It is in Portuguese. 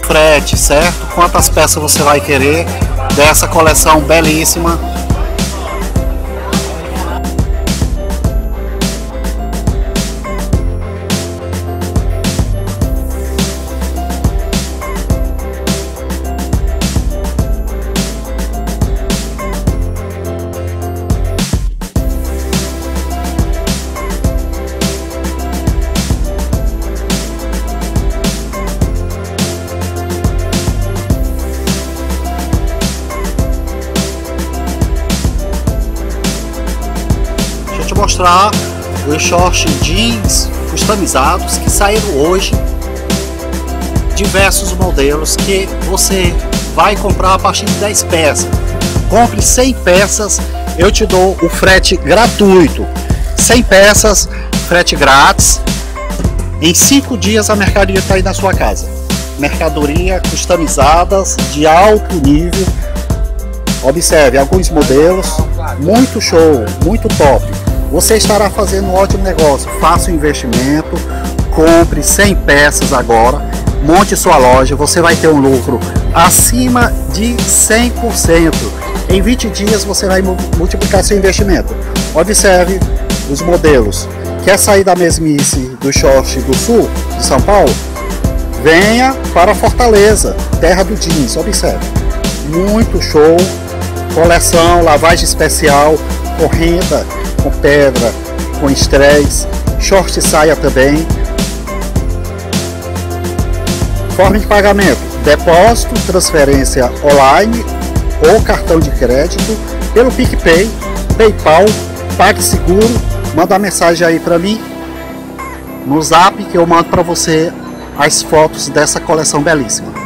frete, certo? Quantas peças você vai querer dessa coleção belíssima. Mostrar os shorts jeans customizados que saíram hoje, diversos modelos que você vai comprar a partir de 10 peças. Compre 100 peças, eu te dou o frete gratuito. 100 peças, frete grátis. Em 5 dias a mercadoria está aí na sua casa. Mercadoria customizadas de alto nível. Observe alguns modelos, muito show, muito top. Você estará fazendo um ótimo negócio. Faça um investimento, compre 100 peças agora, monte sua loja, você vai ter um lucro acima de 100%. Em 20 dias você vai multiplicar seu investimento. Observe os modelos. Quer sair da mesmice do short do sul de São Paulo? Venha para Fortaleza, terra do jeans. Observe, muito show, coleção, lavagem especial, com renda, com pedra, com estresse, short saia também. Forma de pagamento: depósito, transferência online ou cartão de crédito, pelo PicPay, PayPal, PagSeguro. Manda uma mensagem aí para mim no Zap que eu mando para você as fotos dessa coleção belíssima.